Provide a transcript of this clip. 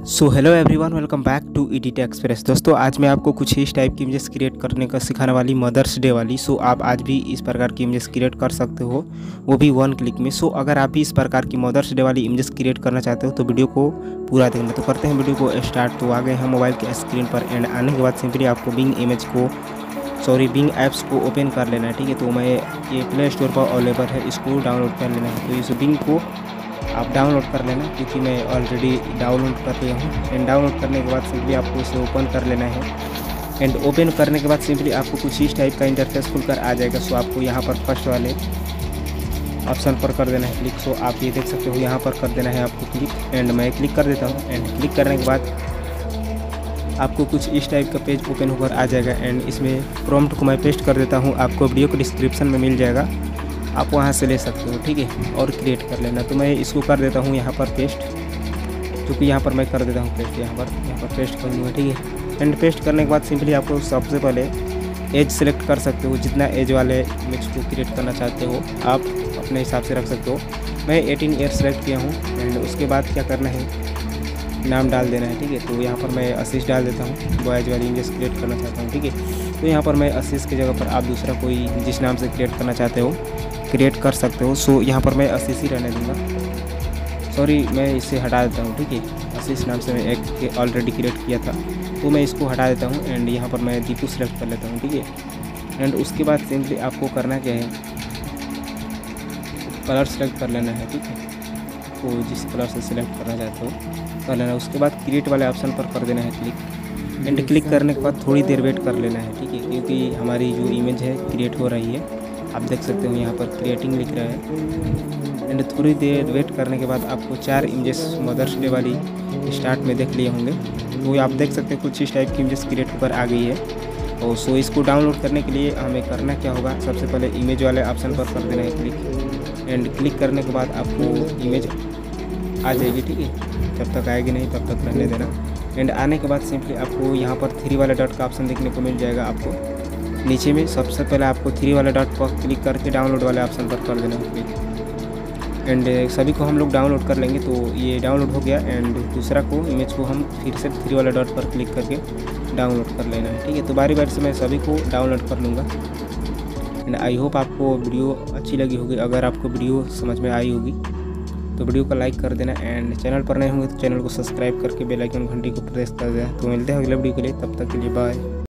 So hello everyone, welcome back to Edit Express. दोस्तों, आज मैं आपको कुछ इस टाइप की इमेजेस क्रिएट करने का सिखाने वाली, मदर्स डे वाली। सो आप आज भी इस प्रकार की इमेजेस क्रिएट कर सकते हो, वो भी वन क्लिक में। सो अगर आप भी इस प्रकार की मदर्स डे वाली इमेजेस क्रिएट करना चाहते हो तो वीडियो को पूरा देखना। तो करते हैं वीडियो को स्टार्ट। तो आ गए हम मोबाइल के स्क्रीन पर, एंड आने के बाद सिंपली आपको बिंग ऐप्स को ओपन कर लेना है। ठीक है, तो मैं ये प्ले स्टोर पर अवेलेबल है, इसको डाउनलोड कर लेना है। तो इस बिंग को आप डाउनलोड कर लेना, क्योंकि मैं ऑलरेडी डाउनलोड कर लिया हूँ। एंड डाउनलोड करने के बाद सिंपली आपको इसे ओपन कर लेना है। एंड ओपन करने के बाद सिंपली आपको कुछ इस टाइप का इंटरफेस खुलकर आ जाएगा। सो आपको यहाँ पर फर्स्ट वाले ऑप्शन पर कर देना है क्लिक। सो आप ये देख सकते हो, यहाँ पर कर देना है आपको क्लिक। एंड मैं क्लिक कर देता हूँ। एंड क्लिक करने के बाद आपको कुछ इस टाइप का पेज ओपन होकर आ जाएगा। एंड इसमें प्रॉम्प्ट को मैं पेस्ट कर देता हूँ, आपको वीडियो के डिस्क्रिप्शन में मिल जाएगा, आप वहाँ से ले सकते हो। ठीक है, और क्रिएट कर लेना। तो मैं इसको कर देता हूँ यहाँ पर पेस्ट, क्योंकि यहाँ पर मैं कर देता हूँ पेस्ट, यहाँ पर पेस्ट कर दूँगा। ठीक है, एंड पेस्ट करने के बाद सिंपली आपको सबसे पहले एज सेलेक्ट कर सकते हो। जितना एज वाले इमेज को क्रिएट करना चाहते हो आप अपने हिसाब से रख सकते हो। मैं 18 ईयर सेलेक्ट किया हूँ। एंड उसके बाद क्या करना है, नाम डाल देना है। ठीक है, तो यहाँ पर मैं आशीष डाल देता हूँ, बॉयज वाली इमेज क्रिएट करना चाहता हूँ। ठीक है, तो यहाँ पर मैं आशीष की जगह पर आप दूसरा कोई जिस नाम से क्रिएट करना चाहते हो क्रिएट कर सकते हो। सो यहाँ पर मैं आशीष ही रहने दूँगा। सॉरी, मैं इसे हटा देता हूँ। ठीक है, आशीष नाम से मैं एक ऑलरेडी क्रिएट किया था, तो मैं इसको हटा देता हूँ। एंड यहाँ पर मैं दीपू सेलेक्ट कर लेता हूँ। ठीक है, एंड उसके बाद सिंपली आपको करना क्या है, कलर सेलेक्ट कर लेना है। ठीक है, तो जिस कलर से सिलेक्ट करना चाहते हो कर लेना। उसके बाद क्रिएट वाले ऑप्शन पर कर देना है क्लिक। एंड क्लिक करने के बाद थोड़ी देर वेट कर लेना है। ठीक है, क्योंकि हमारी जो इमेज है क्रिएट हो रही है, आप देख सकते हो यहाँ पर क्रिएटिंग लिख रहा है। एंड थोड़ी देर वेट करने के बाद आपको 4 इमेजेस मदर्स डे वाली स्टार्ट में देख लिए होंगे। तो आप देख सकते हो कुछ इस टाइप की इमेजेस क्रिएट होकर आ गई है। और सो इसको डाउनलोड करने के लिए हमें करना क्या होगा, सबसे पहले इमेज वाले ऑप्शन पर कर देना है क्लिक। एंड क्लिक करने के बाद आपको इमेज आ जाएगी। ठीक है, जब तक आएगी नहीं तब तक रहने देना। एंड आने के बाद सिंपली आपको यहाँ पर 3 वाला डॉट का ऑप्शन देखने को मिल जाएगा। आपको नीचे में सबसे पहले आपको 3 वाला डॉट पर क्लिक करके डाउनलोड वाले ऑप्शन पर कर देना है क्लिक। एंड सभी को हम लोग डाउनलोड कर लेंगे। तो ये डाउनलोड हो गया। एंड दूसरा को इमेज को हम फिर से 3 वाला डॉट पर क्लिक करके डाउनलोड कर लेना है। ठीक है, तो बारी बारी से मैं सभी को डाउनलोड कर लूँगा। एंड आई होप आपको वीडियो अच्छी लगी होगी। अगर आपको वीडियो समझ में आई होगी तो वीडियो को लाइक कर देना। एंड चैनल पर नए होंगे तो चैनल को सब्सक्राइब करके बेल आइकन घंटी को प्रेस कर देना। तो मिलते हैं अगले वीडियो के लिए, तब तक के लिए बाय।